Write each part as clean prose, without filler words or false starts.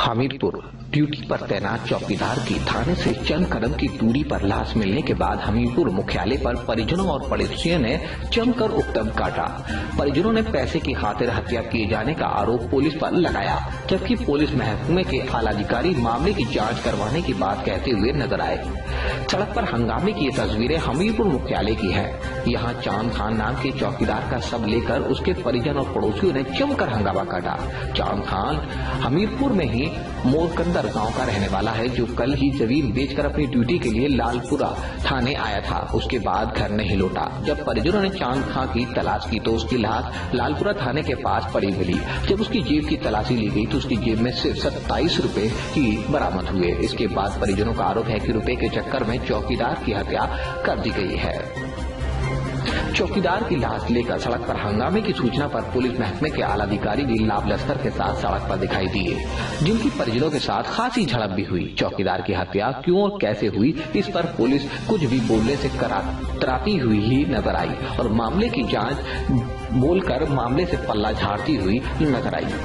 Hamirpur duty पर तैनात चौकीदार की थाने से चंद कदम की दूरी पर लाश मिलने के बाद हमीरपुर मुख्यालय पर परिजनों और पड़ोसियों ने जमकर उपद्रव काटा। परिजनों ने पैसे की खातिर हत्या किए जाने का आरोप पुलिस पर लगाया, जबकि पुलिस महकमे के आलाधिकारी मामले की जांच करवाने की बात कहते हुए नजर आए। सड़क पर हंगामे की ये तस्वीरें हमीरपुर मुख्यालय की है। यहाँ चांद खान नाम के चौकीदार का शव लेकर उसके परिजन और पड़ोसियों ने जमकर हंगामा काटा। चांद खान हमीरपुर में ही मोरकंदर गांव का रहने वाला है, जो कल ही जमीन बेचकर अपनी ड्यूटी के लिए लालपुरा थाने आया था। उसके बाद घर नहीं लौटा। जब परिजनों ने चांद खान की तलाश की तो उसकी लाश लालपुरा थाने के पास पड़ी मिली। जब उसकी जेब की तलाशी ली गई तो उसकी जेब में सिर्फ 27 रुपए ही बरामद हुए। इसके बाद परिजनों का आरोप है कि रुपए के चक्कर में चौकीदार की हत्या कर दी गई है। चौकीदार की लाश लेकर सड़क पर हंगामे की सूचना पर पुलिस महकमे के आलाधिकारी भी लाभ लश्कर के साथ सड़क पर दिखाई दिए, जिनकी परिजनों के साथ खासी झड़प भी हुई। चौकीदार की हत्या क्यों और कैसे हुई, इस पर पुलिस कुछ भी बोलने से कतराती हुई ही नजर आई और मामले की जांच बोलकर मामले से पल्ला झाड़ती हुई नजर आई।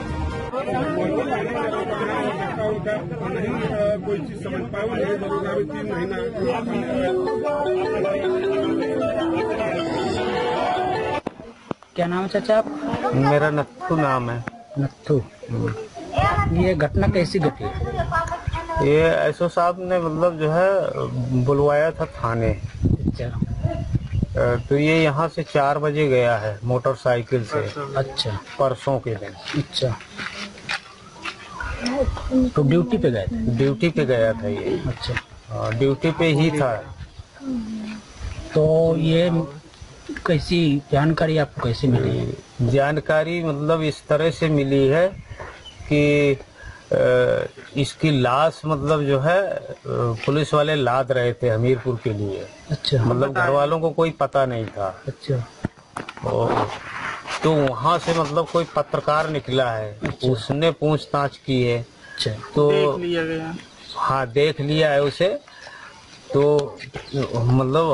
कोई चीज समझ पाए 3 महीना। क्या नाम है चाचा आप? मेरा नत्थू नाम है। नत्थू। ये घटना कैसी घटी? ये एसओ साहब ने मतलब जो है बुलवाया था थाने। अच्छा। तो ये यहाँ से 4 बजे गया है मोटरसाइकिल से। अच्छा। परसों के दिन। अच्छा। तो ड्यूटी पे गए थे? ड्यूटी पे गया था ये। अच्छा। ड्यूटी पे ही था। तो ये कैसी जानकारी आपको कैसे मिली? जानकारी मतलब इस तरह से मिली है कि इसकी लाश मतलब जो है पुलिस वाले लाद रहे थे हमीरपुर के लिए। अच्छा। मतलब घर वालों को कोई पता नहीं था। अच्छा। तो वहाँ से मतलब कोई पत्रकार निकला है। अच्छा। उसने पूछताछ की है। अच्छा। तो देख लिया गया। हाँ, देख लिया है उसे। तो मतलब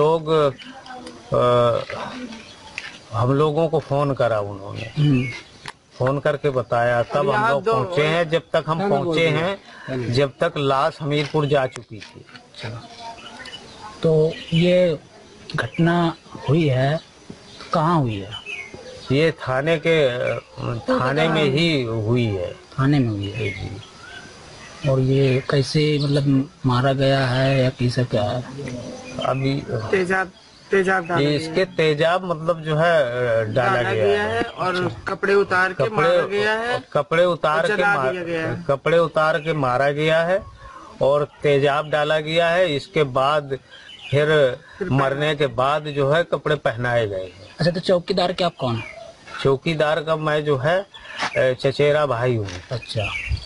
हम लोगों को फोन करा उन्होंने। फोन करके बताया, तब हम लोग पहुँचे हैं। जब तक हम पहुँचे हैं, जब तक लाश हमीरपुर जा चुकी थी। अच्छा। तो ये घटना हुई है, कहाँ हुई है? ये थाने में ही हुई है। थाने में हुई है जी। और ये कैसे मतलब मारा गया है या कैसा क्या है? अभी तेजाब इसके तेजाब मतलब जो है डाला गया है और कपड़े उतार के मारा गया है। कपड़े उतार के मारा गया है और तेजाब डाला गया है। इसके बाद फिर मरने के बाद जो है कपड़े पहनाए गए हैं। अच्छा। तो चौकीदार के आप कौन है? चौकीदार का मैं जो है चचेरा भाई हूँ। अच्छा।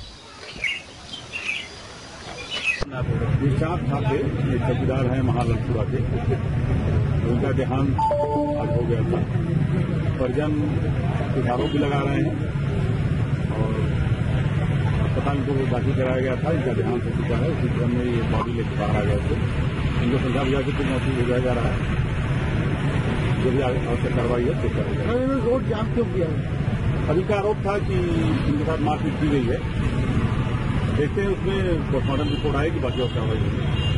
चौकीदार है महालपुरा के, उनका देहांत आज हो गया था। परिजन कुछ आरोप भी लगा रहे हैं और अस्पताल को दाखिल कराया गया था। इनका देहांत हो चुका है। उसी क्रम में ये बॉडी लेकर बाहर आ गया थे। इनको संख्या बुझा के कुछ नौकरी भेजा जा रहा है। जो भी आवश्यक कार्रवाई है तो करेगा। रोड जाम क्यों किया? अभी का आरोप था कि इनके साथ मारपीट की गई है। देखते हैं उसमें पोस्टमार्टम रिपोर्ट आएगी, बाकी और कार्रवाई होगी।